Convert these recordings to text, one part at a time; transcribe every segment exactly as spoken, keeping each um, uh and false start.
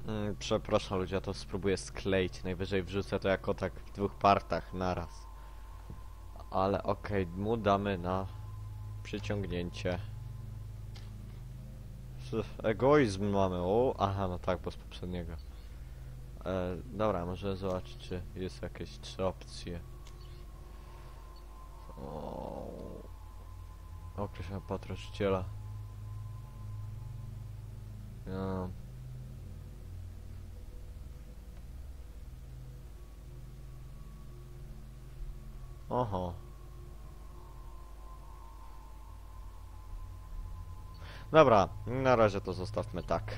Mm, przepraszam ludzie, ja to spróbuję skleić. Najwyżej wrzucę to jako tak w dwóch partach naraz. Ale okej, okay, mu damy na przyciągnięcie. Egoizm mamy, o, aha, no tak, bo z poprzedniego. E, dobra, może zobaczyć, czy jest jakieś trzy opcje. Określenia patroszciela. Ja. Oho. Dobra, na razie to zostawmy tak.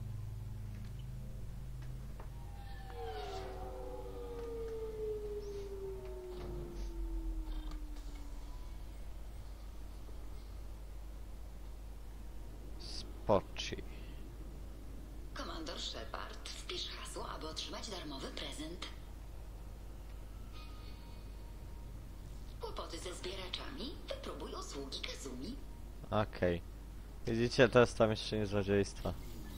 Spoczy. Komandor Shepard, wpisz hasło, aby otrzymać darmowy prezent. Kłopoty ze zbieraczami? Wypróbuj usługi Kazumi. Okej. Okay. Widzicie, to jest tam jeszcze nie złodziejstwa.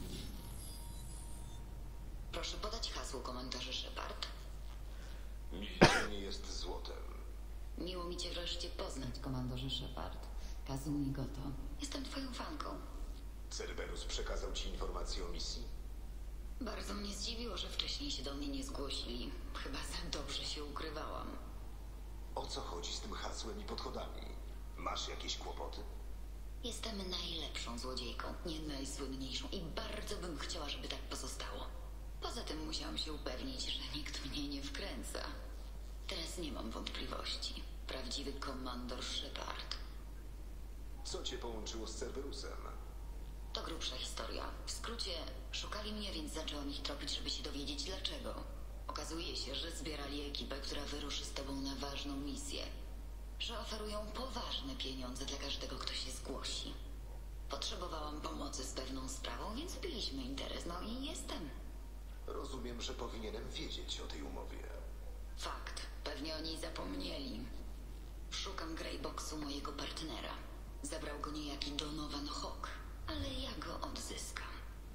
Proszę podać hasło, komandorze Shepard. Miejsce nie jest złotem. Miło mi cię wreszcie poznać, komandorze Shepard. Kazumi Goto. Jestem twoją fanką. Cerberus przekazał ci informację o misji? Bardzo mnie zdziwiło, że wcześniej się do mnie nie zgłosili. Chyba za dobrze się ukrywałam. O co chodzi z tym hasłem i podchodami? Masz jakieś kłopoty? Jestem najlepszą złodziejką, nie najsłynniejszą i bardzo bym chciała, żeby tak pozostało. Poza tym musiałam się upewnić, że nikt mnie nie wkręca. Teraz nie mam wątpliwości. Prawdziwy komandor Shepard. Co cię połączyło z Cerberusem? To grubsza historia. W skrócie, szukali mnie, więc zaczęłam ich tropić, żeby się dowiedzieć dlaczego. Okazuje się, że zbierali ekipę, która wyruszy z tobą na ważną misję. Że oferują poważne pieniądze dla każdego, kto się zgłosi. Potrzebowałam pomocy z pewną sprawą, więc byliśmy interes, no i jestem. Rozumiem, że powinienem wiedzieć o tej umowie. Fakt. Pewnie o niej zapomnieli. Szukam Greyboxu mojego partnera. Zabrał go niejaki Donovan Hawk, ale ja go odzyskam.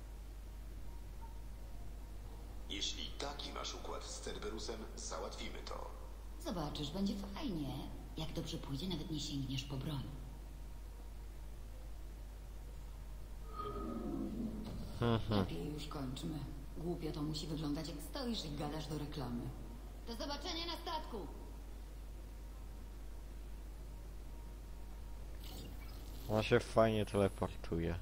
Jeśli taki masz układ z Cerberusem, załatwimy to. Zobaczysz, będzie fajnie. Jak dobrze pójdzie, nawet nie sięgniesz po broń. Lepiej już kończmy. Głupio to musi wyglądać, jak stoisz i gadasz do reklamy. Do zobaczenia na statku! On się fajnie teleportuje.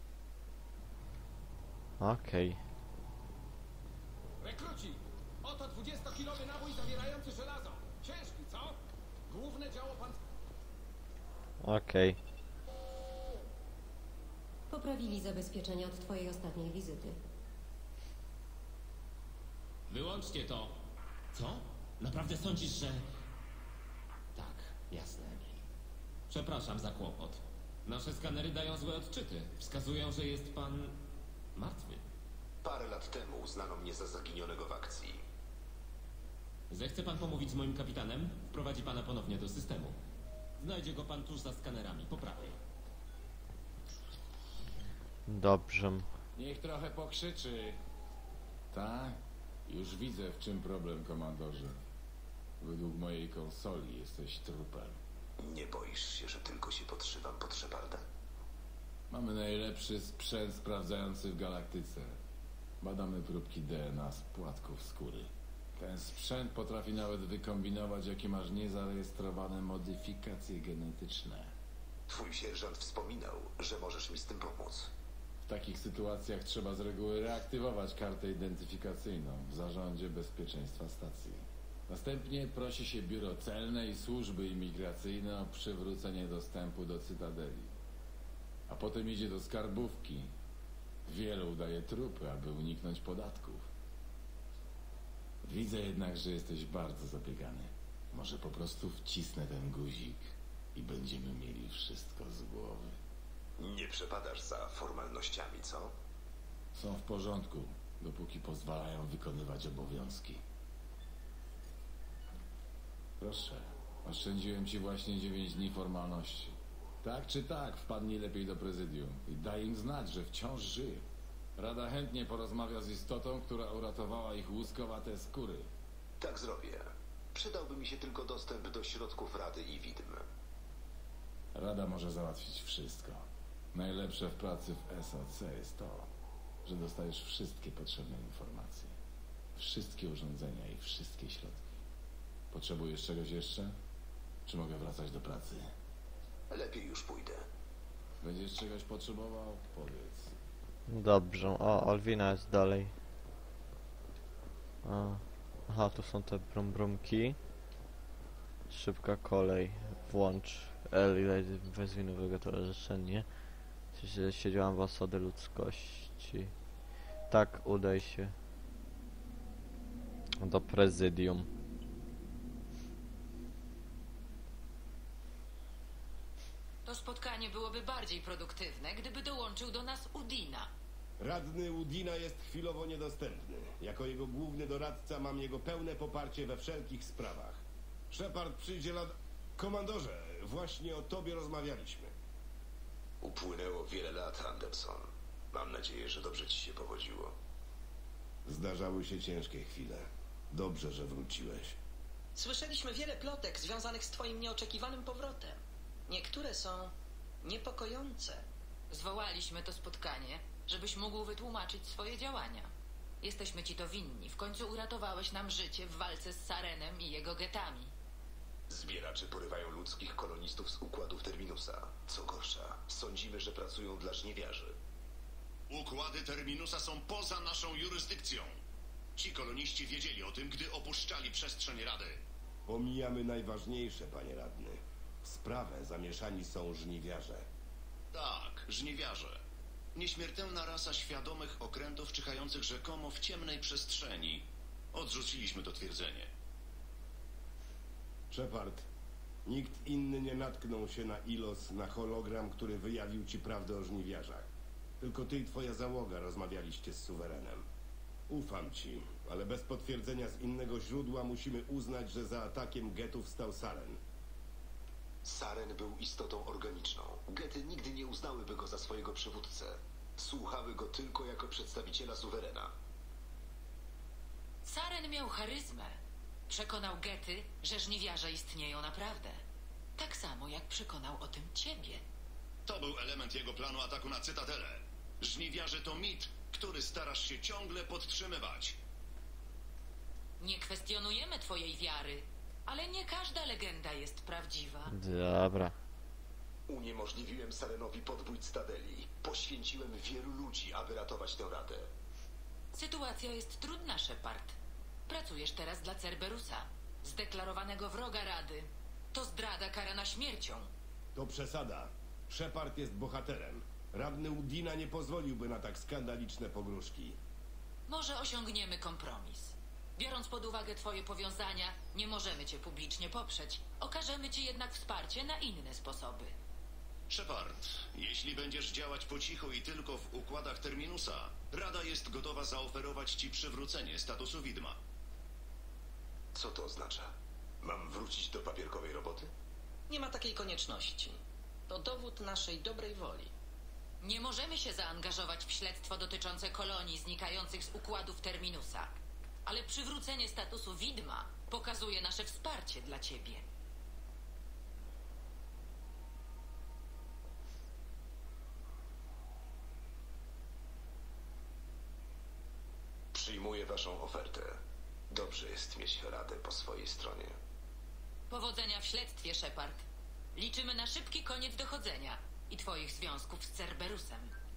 Okej. Okay. Rekruci! Oto dwudziestokilowy nabój zawierający żelazo. Ciężki, co? Główne działo pan... Okej. Okay. Poprawili zabezpieczenia od twojej ostatniej wizyty. Wyłączcie to. Co? Naprawdę sądzisz, że... Tak, jasne. Przepraszam za kłopot. Nasze skanery dają złe odczyty. Wskazują, że jest pan... martwy. Parę lat temu uznano mnie za zaginionego w akcji. Zechce pan pomówić z moim kapitanem? Wprowadzi pana ponownie do systemu. Znajdzie go pan tuż za skanerami, po prawej. Dobrze. Niech trochę pokrzyczy. Tak? Już widzę, w czym problem, komandorze. Według mojej konsoli jesteś trupem. Nie boisz się, że tylko się podszywam pod Sheparda? Mamy najlepszy sprzęt sprawdzający w galaktyce. Badamy próbki D N A z płatków skóry. Ten sprzęt potrafi nawet wykombinować, jakie masz niezarejestrowane modyfikacje genetyczne. Twój sierżant wspominał, że możesz mi z tym pomóc. W takich sytuacjach trzeba z reguły reaktywować kartę identyfikacyjną w Zarządzie Bezpieczeństwa Stacji. Następnie prosi się biuro celne i służby imigracyjne o przywrócenie dostępu do Cytadeli. A potem idzie do skarbówki. Wielu udaje trupy, aby uniknąć podatków. Widzę jednak, że jesteś bardzo zabiegany. Może po prostu wcisnę ten guzik i będziemy mieli wszystko z głowy. Nie przepadasz za formalnościami, co? Są w porządku, dopóki pozwalają wykonywać obowiązki. Proszę, oszczędziłem ci właśnie dziewięć dni formalności. Tak czy tak, wpadnij lepiej do prezydium i daj im znać, że wciąż żyję. Rada chętnie porozmawia z istotą, która uratowała ich łuskowate skóry. Tak zrobię. Przydałby mi się tylko dostęp do środków Rady i widm. Rada może załatwić wszystko. Najlepsze w pracy w S O C jest to, że dostajesz wszystkie potrzebne informacje. Wszystkie urządzenia i wszystkie środki. Potrzebujesz czegoś jeszcze? Czy mogę wracać do pracy? Lepiej już pójdę. Będziesz czegoś potrzebował? Powiedz. Dobrze, o, Alwina jest dalej. A. Aha, tu są te brumbrumki. Szybka kolej. Włącz L i wezwij nowego towarzyszenie. Siedziałam w osady ludzkości. Tak, udaj się do prezydium. To spotkanie byłoby bardziej produktywne, gdyby dołączył do nas Udina. Radny Udina jest chwilowo niedostępny. Jako jego główny doradca mam jego pełne poparcie we wszelkich sprawach. Shepard przyjdzie lat... Komandorze, właśnie o tobie rozmawialiśmy. Upłynęło wiele lat, Anderson. Mam nadzieję, że dobrze ci się powodziło. Zdarzały się ciężkie chwile. Dobrze, że wróciłeś. Słyszeliśmy wiele plotek związanych z twoim nieoczekiwanym powrotem. Niektóre są niepokojące. Zwołaliśmy to spotkanie, żebyś mógł wytłumaczyć swoje działania. Jesteśmy ci to winni. W końcu uratowałeś nam życie w walce z Sarenem i jego getami. Zbieracze porywają ludzkich kolonistów z układów Terminusa. Co gorsza, sądzimy, że pracują dla żniwiarzy. Układy Terminusa są poza naszą jurysdykcją. Ci koloniści wiedzieli o tym, gdy opuszczali przestrzeń Rady. Pomijamy najważniejsze, panie radny. W sprawę zamieszani są żniwiarze. Tak, żniwiarze. Nieśmiertelna rasa świadomych okrętów czyhających rzekomo w ciemnej przestrzeni. Odrzuciliśmy to twierdzenie. Shepard, nikt inny nie natknął się na Ilos, na hologram, który wyjawił ci prawdę o żniwiarzach. Tylko ty i twoja załoga rozmawialiście z suwerenem. Ufam ci, ale bez potwierdzenia z innego źródła musimy uznać, że za atakiem getów stał Saren. Saren był istotą organiczną. Gety nigdy nie uznałyby go za swojego przywódcę. Słuchały go tylko jako przedstawiciela suwerena. Saren miał charyzmę. Przekonał gety, że żniwiarze istnieją naprawdę. Tak samo jak przekonał o tym ciebie. To był element jego planu ataku na Cytadelę. Żniwiarze to mit, który starasz się ciągle podtrzymywać. Nie kwestionujemy twojej wiary, ale nie każda legenda jest prawdziwa. Dobra. Uniemożliwiłem Sarenowi podbój Cytadeli. Poświęciłem wielu ludzi, aby ratować tę radę. Sytuacja jest trudna, Shepard. Pracujesz teraz dla Cerberusa, zdeklarowanego wroga Rady. To zdrada karana śmiercią. To przesada. Shepard jest bohaterem. Radny Udina nie pozwoliłby na tak skandaliczne pogróżki. Może osiągniemy kompromis. Biorąc pod uwagę twoje powiązania, nie możemy cię publicznie poprzeć. Okażemy ci jednak wsparcie na inne sposoby. Shepard, jeśli będziesz działać po cichu i tylko w układach Terminusa, Rada jest gotowa zaoferować ci przywrócenie statusu widma. Co to oznacza? Mam wrócić do papierkowej roboty? Nie ma takiej konieczności. To dowód naszej dobrej woli. Nie możemy się zaangażować w śledztwo dotyczące kolonii znikających z układów Terminusa. Ale przywrócenie statusu widma pokazuje nasze wsparcie dla ciebie. Przyjmuję waszą ofertę. Dobrze jest mieć Radę po swojej stronie. Powodzenia w śledztwie, Shepard. Liczymy na szybki koniec dochodzenia i twoich związków z Cerberusem.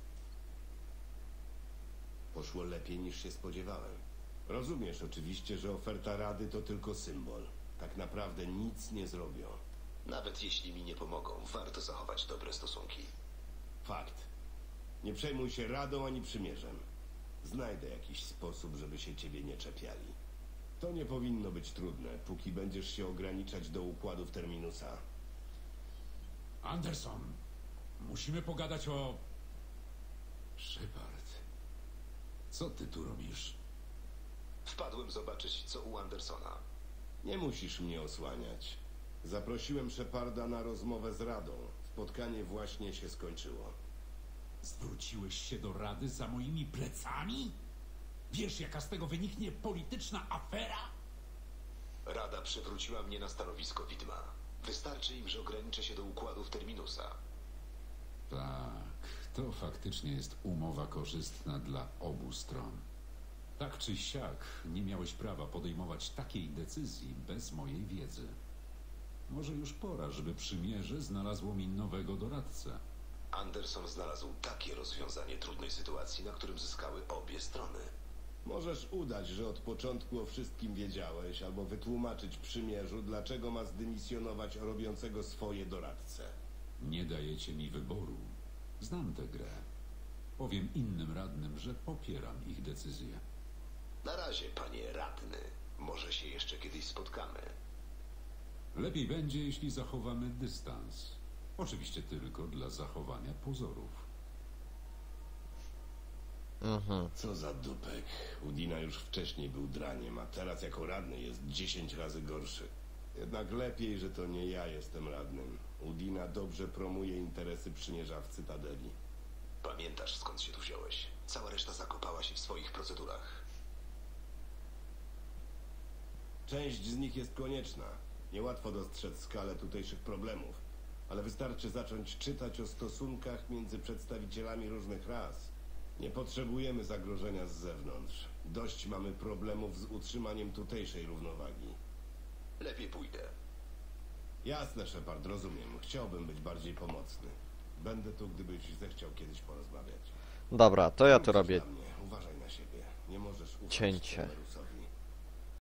Poszło lepiej niż się spodziewałem. Rozumiesz oczywiście, że oferta Rady to tylko symbol. Tak naprawdę nic nie zrobią. Nawet jeśli mi nie pomogą, warto zachować dobre stosunki. Fakt. Nie przejmuj się Radą ani przymierzem. Znajdę jakiś sposób, żeby się ciebie nie czepiali. To nie powinno być trudne, póki będziesz się ograniczać do układów Terminusa. Anderson, musimy pogadać o... Shepard, co ty tu robisz? Wpadłem zobaczyć, co u Andersona. Nie musisz mnie osłaniać. Zaprosiłem Sheparda na rozmowę z Radą. Spotkanie właśnie się skończyło. Zwróciłeś się do Rady za moimi plecami? Wiesz, jaka z tego wyniknie polityczna afera? Rada przywróciła mnie na stanowisko widma. Wystarczy im, że ograniczę się do układów Terminusa. Tak, to faktycznie jest umowa korzystna dla obu stron. Tak czy siak, nie miałeś prawa podejmować takiej decyzji bez mojej wiedzy. Może już pora, żeby przymierze znalazło mi nowego doradcę. Anderson znalazł takie rozwiązanie trudnej sytuacji, na którym zyskały obie strony. Możesz udać, że od początku o wszystkim wiedziałeś, albo wytłumaczyć przymierzu, dlaczego ma zdymisjonować robiącego swoje doradcę. Nie dajecie mi wyboru. Znam tę grę. Powiem innym radnym, że popieram ich decyzję. Na razie, panie radny. Może się jeszcze kiedyś spotkamy. Lepiej będzie, jeśli zachowamy dystans. Oczywiście tylko dla zachowania pozorów. Mhm. Co za dupek. Udina już wcześniej był draniem, a teraz jako radny jest dziesięć razy gorszy. Jednak lepiej, że to nie ja jestem radnym. Udina dobrze promuje interesy przymierza w Cytadeli. Pamiętasz, skąd się tu wziąłeś? Cała reszta zakopała się w swoich procedurach. Część z nich jest konieczna. Niełatwo dostrzec skalę tutejszych problemów, ale wystarczy zacząć czytać o stosunkach między przedstawicielami różnych ras. Nie potrzebujemy zagrożenia z zewnątrz. Dość mamy problemów z utrzymaniem tutejszej równowagi. Lepiej pójdę. Jasne, Shepard, rozumiem. Chciałbym być bardziej pomocny. Będę tu, gdybyś zechciał kiedyś porozmawiać. Dobra, to ja tu Coś robię dla mnie. Uważaj na siebie. Nie możesz ufać cięcie. Cerberusowi.